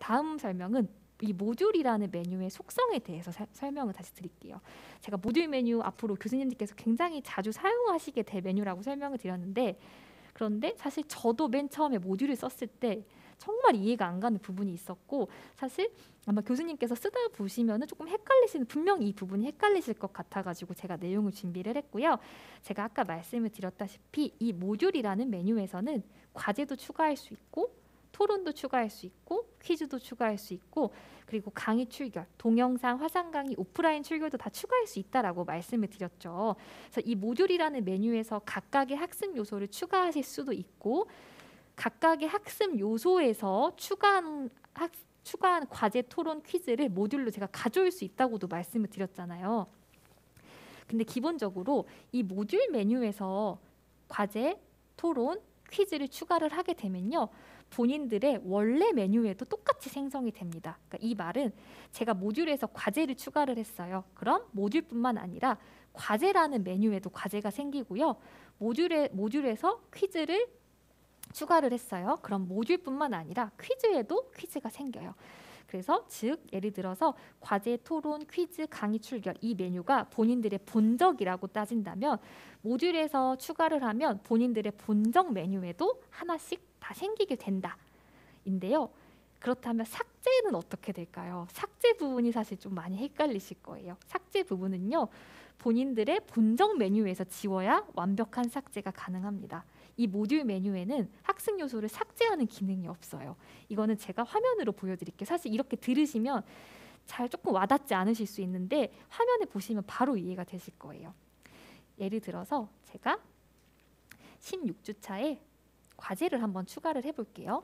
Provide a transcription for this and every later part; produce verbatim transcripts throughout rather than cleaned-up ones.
다음 설명은 이 모듈이라는 메뉴의 속성에 대해서 사, 설명을 다시 드릴게요. 제가 모듈 메뉴 앞으로 교수님들께서 굉장히 자주 사용하시게 될 메뉴라고 설명을 드렸는데, 그런데 사실 저도 맨 처음에 모듈을 썼을 때 정말 이해가 안 가는 부분이 있었고, 사실 아마 교수님께서 쓰다 보시면은 조금 헷갈리시는, 분명히 이 부분이 헷갈리실 것 같아가지고 제가 내용을 준비를 했고요. 제가 아까 말씀을 드렸다시피 이 모듈이라는 메뉴에서는 과제도 추가할 수 있고, 토론도 추가할 수 있고, 퀴즈도 추가할 수 있고, 그리고 강의 출결, 동영상, 화상 강의, 오프라인 출결도 다 추가할 수 있다라고 말씀을 드렸죠. 그래서 이 모듈이라는 메뉴에서 각각의 학습 요소를 추가하실 수도 있고, 각각의 학습 요소에서 추가한 학, 추가한 과제, 토론, 퀴즈를 모듈로 제가 가져올 수 있다고도 말씀을 드렸잖아요. 근데 기본적으로 이 모듈 메뉴에서 과제, 토론, 퀴즈를 추가를 하게 되면요, 본인들의 원래 메뉴에도 똑같이 생성이 됩니다. 그러니까 이 말은 제가 모듈에서 과제를 추가를 했어요. 그럼 모듈뿐만 아니라 과제라는 메뉴에도 과제가 생기고요. 모듈에, 모듈에서 퀴즈를 추가를 했어요. 그럼 모듈뿐만 아니라 퀴즈에도 퀴즈가 생겨요. 그래서 즉 예를 들어서 과제, 토론, 퀴즈, 강의, 출결 이 메뉴가 본인들의 본적이라고 따진다면 모듈에서 추가를 하면 본인들의 본적 메뉴에도 하나씩 다 생기게 된다. 인데요. 그렇다면 삭제는 어떻게 될까요? 삭제 부분이 사실 좀 많이 헷갈리실 거예요. 삭제 부분은요, 본인들의 본적 메뉴에서 지워야 완벽한 삭제가 가능합니다. 이 모듈 메뉴에는 학습 요소를 삭제하는 기능이 없어요. 이거는 제가 화면으로 보여드릴게요. 사실 이렇게 들으시면 잘 조금 와닿지 않으실 수 있는데 화면에 보시면 바로 이해가 되실 거예요. 예를 들어서 제가 십육 주차에 과제를 한번 추가를 해볼게요.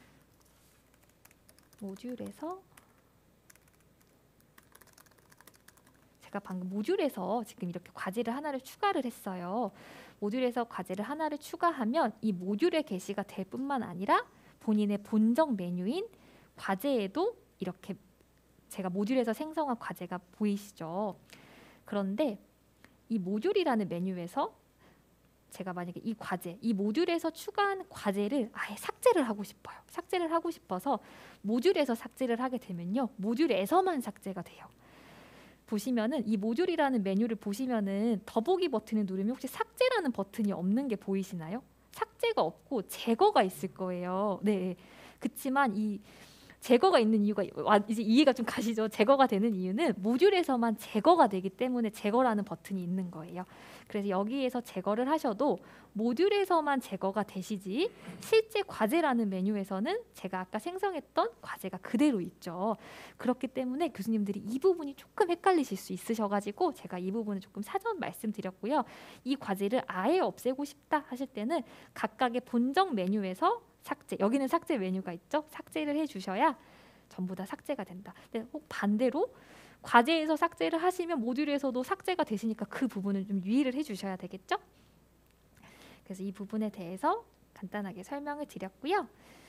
모듈에서 제가 방금 모듈에서 지금 이렇게 과제를 하나를 추가를 했어요. 모듈에서 과제를 하나를 추가하면 이 모듈에 게시가 될 뿐만 아니라 본인의 본적 메뉴인 과제에도 이렇게 제가 모듈에서 생성한 과제가 보이시죠? 그런데 이 모듈이라는 메뉴에서 제가 만약에 이 과제, 이 모듈에서 추가한 과제를 아예 삭제를 하고 싶어요. 삭제를 하고 싶어서 모듈에서 삭제를 하게 되면요, 모듈에서만 삭제가 돼요. 보시면은 이 모듈이라는 메뉴를 보시면은 더보기 버튼을 누르면 혹시 삭제라는 버튼이 없는 게 보이시나요? 삭제가 없고 제거가 있을 거예요. 네. 그렇지만 이 제거가 있는 이유가 이제 이해가 좀 가시죠? 제거가 되는 이유는 모듈에서만 제거가 되기 때문에 제거라는 버튼이 있는 거예요. 그래서 여기에서 제거를 하셔도 모듈에서만 제거가 되시지 실제 과제라는 메뉴에서는 제가 아까 생성했던 과제가 그대로 있죠. 그렇기 때문에 교수님들이 이 부분이 조금 헷갈리실 수 있으셔가지고 제가 이 부분을 조금 사전 말씀드렸고요. 이 과제를 아예 없애고 싶다 하실 때는 각각의 본적 메뉴에서 삭제, 여기는 삭제 메뉴가 있죠. 삭제를 해주셔야 전부 다 삭제가 된다. 근데 혹 반대로 과제에서 삭제를 하시면 모듈에서도 삭제가 되시니까 그 부분을 좀 유의를 해주셔야 되겠죠. 그래서 이 부분에 대해서 간단하게 설명을 드렸고요.